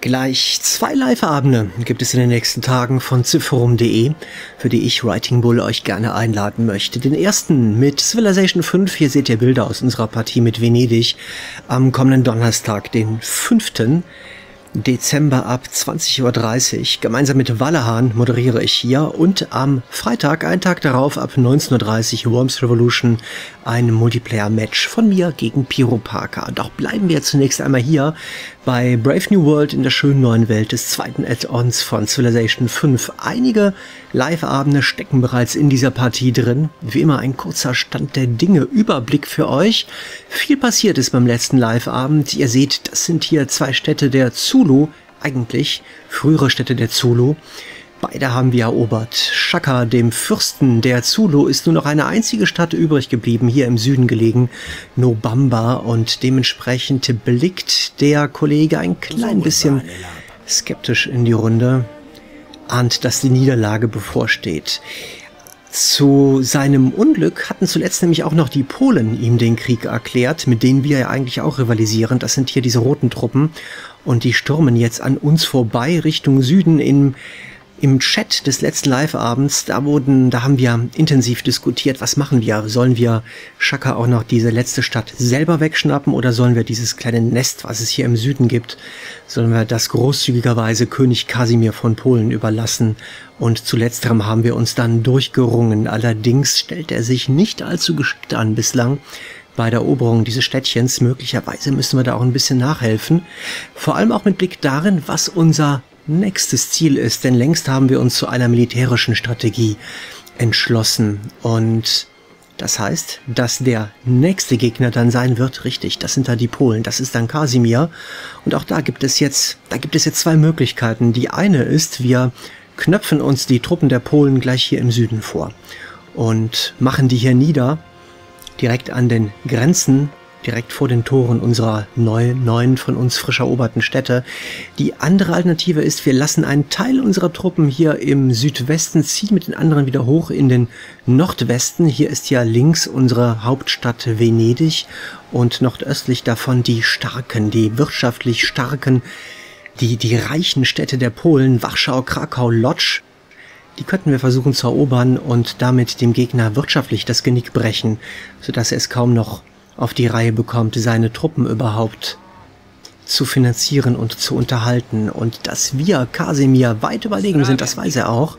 Gleich 2 Live-Abende gibt es in den nächsten Tagen von Ziffrum.de, für die ich, Writing Bull, euch gerne einladen möchte. Den ersten mit Civilization 5, hier seht ihr Bilder aus unserer Partie mit Venedig, am kommenden Donnerstag, den 5. Dezember ab 20:30 Uhr. Gemeinsam mit Wallahan moderiere ich hier und am Freitag, einen Tag darauf, ab 19:30 Uhr, Worms Revolution, ein Multiplayer-Match von mir gegen Piro Parker. Doch bleiben wir zunächst einmal hier bei Brave New World in der schönen neuen Welt des zweiten Add-ons von Civilization 5. Einige Live-Abende stecken bereits in dieser Partie drin. Wie immer ein kurzer Stand der Dinge, Überblick für euch. Viel passiert ist beim letzten Live-Abend. Ihr seht, das sind hier 2 Städte der Zulu, eigentlich frühere Städte der Zulu. Beide haben wir erobert. Shaka, dem Fürsten der Zulu, ist nur noch eine einzige Stadt übrig geblieben, hier im Süden gelegen, Nobamba, und dementsprechend blickt der Kollege ein klein bisschen skeptisch in die Runde, ahnt, dass die Niederlage bevorsteht. Zu seinem Unglück hatten zuletzt nämlich auch noch die Polen ihm den Krieg erklärt, mit denen wir ja eigentlich auch rivalisieren. Das sind hier diese roten Truppen und die stürmen jetzt an uns vorbei Richtung Süden. Im Chat des letzten Live-Abends, da haben wir intensiv diskutiert, was machen wir? Sollen wir Shaka auch noch diese letzte Stadt selber wegschnappen oder sollen wir dieses kleine Nest, was es hier im Süden gibt, sollen wir das großzügigerweise König Kasimir von Polen überlassen? Und zu letzterem haben wir uns dann durchgerungen. Allerdings stellt er sich nicht allzu geschickt an bislang bei der Eroberung dieses Städtchens. Möglicherweise müssen wir da auch ein bisschen nachhelfen. Vor allem auch mit Blick darin, was unser nächstes Ziel ist, denn längst haben wir uns zu einer militärischen Strategie entschlossen. Und das heißt, dass der nächste Gegner dann sein wird, richtig, das sind da die Polen, das ist dann Kasimir. Und auch da gibt es jetzt 2 Möglichkeiten. Die eine ist, wir knöpfen uns die Truppen der Polen gleich hier im Süden vor und machen die hier nieder, direkt an den Grenzen, direkt vor den Toren unserer neuen, von uns frisch eroberten Städte. Die andere Alternative ist, wir lassen einen Teil unserer Truppen hier im Südwesten ziehen, mit den anderen wieder hoch in den Nordwesten. Hier ist ja links unsere Hauptstadt Venedig und nordöstlich davon die starken, die wirtschaftlich starken, die reichen Städte der Polen, Warschau, Krakau, Lodz. Die könnten wir versuchen zu erobern und damit dem Gegner wirtschaftlich das Genick brechen, sodass er es kaum noch auf die Reihe bekommt, seine Truppen überhaupt zu finanzieren und zu unterhalten. Und dass wir Kasimir weit überlegen sind, das weiß er auch.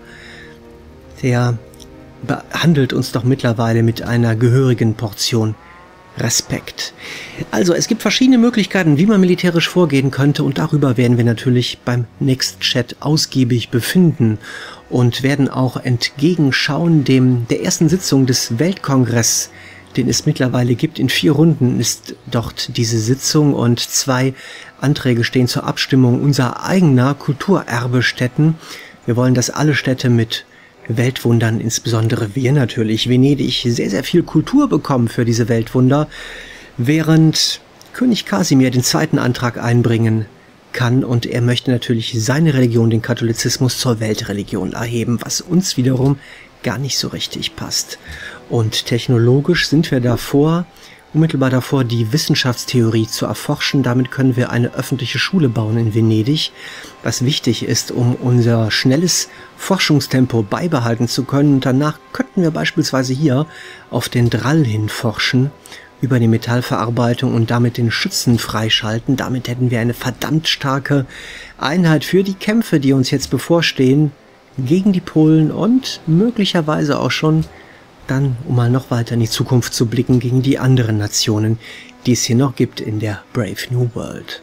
Der behandelt uns doch mittlerweile mit einer gehörigen Portion Respekt. Also es gibt verschiedene Möglichkeiten, wie man militärisch vorgehen könnte, und darüber werden wir natürlich beim nächsten Chat ausgiebig befinden und werden auch entgegenschauen der ersten Sitzung des Weltkongress, den es mittlerweile gibt. In 4 Runden ist dort diese Sitzung und 2 Anträge stehen zur Abstimmung unser eigener Kulturerbestätten. Wir wollen, dass alle Städte mit Weltwundern, insbesondere wir natürlich, Venedig, sehr, sehr viel Kultur bekommen für diese Weltwunder, während König Kasimir den zweiten Antrag einbringen kann und er möchte natürlich seine Religion, den Katholizismus, zur Weltreligion erheben, was uns wiederum gar nicht so richtig passt. Und technologisch sind wir unmittelbar davor, die Wissenschaftstheorie zu erforschen. Damit können wir eine öffentliche Schule bauen in Venedig, was wichtig ist, um unser schnelles Forschungstempo beibehalten zu können. Und danach könnten wir beispielsweise hier auf den Drall hin forschen, über die Metallverarbeitung und damit den Schützen freischalten. Damit hätten wir eine verdammt starke Einheit für die Kämpfe, die uns jetzt bevorstehen, gegen die Polen und möglicherweise auch schon dann, um mal noch weiter in die Zukunft zu blicken, gegen die anderen Nationen, die es hier noch gibt in der Brave New World.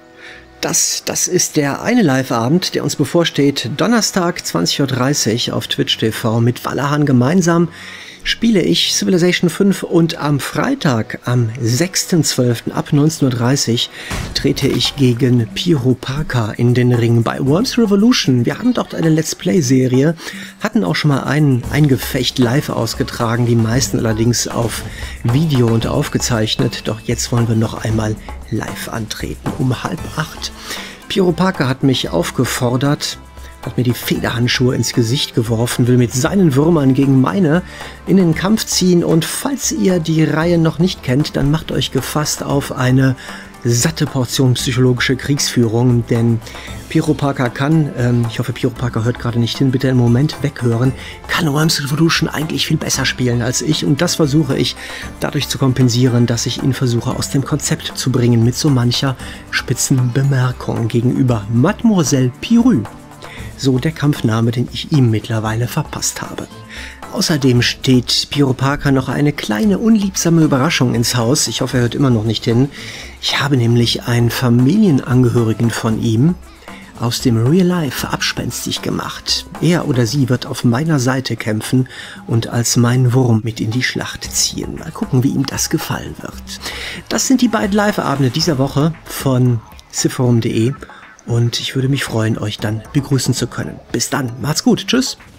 Das ist der eine Live-Abend, der uns bevorsteht. Donnerstag 20:30 Uhr auf Twitch TV mit Wallahan gemeinsam spiele ich Civilization 5 und am Freitag, am 6.12. ab 19:30 Uhr trete ich gegen Piro Parker in den Ring bei Worms Revolution. Wir haben dort eine Let's Play-Serie, hatten auch schon mal ein Gefecht live ausgetragen, die meisten allerdings auf Video und aufgezeichnet. Doch jetzt wollen wir noch einmal live antreten, um 7:30. Piro Parker hat mich aufgefordert, hat mir die Federhandschuhe ins Gesicht geworfen, will mit seinen Würmern gegen meine in den Kampf ziehen. Und falls ihr die Reihe noch nicht kennt, dann macht euch gefasst auf eine satte Portion psychologische Kriegsführung, denn Piero Parker kann, ich hoffe Piero Parker hört gerade nicht hin, bitte einen Moment weghören, kann Worms Revolution eigentlich viel besser spielen als ich und das versuche ich dadurch zu kompensieren, dass ich ihn versuche aus dem Konzept zu bringen mit so mancher spitzen Bemerkung gegenüber Mademoiselle Pirou. So der Kampfname, den ich ihm mittlerweile verpasst habe. Außerdem steht Piero Parker noch eine kleine unliebsame Überraschung ins Haus. Ich hoffe, er hört immer noch nicht hin. Ich habe nämlich einen Familienangehörigen von ihm aus dem Real Life abspenstig gemacht. Er oder sie wird auf meiner Seite kämpfen und als mein Wurm mit in die Schlacht ziehen. Mal gucken, wie ihm das gefallen wird. Das sind die beiden Live-Abende dieser Woche von cipherum.de und ich würde mich freuen, euch dann begrüßen zu können. Bis dann, macht's gut, tschüss!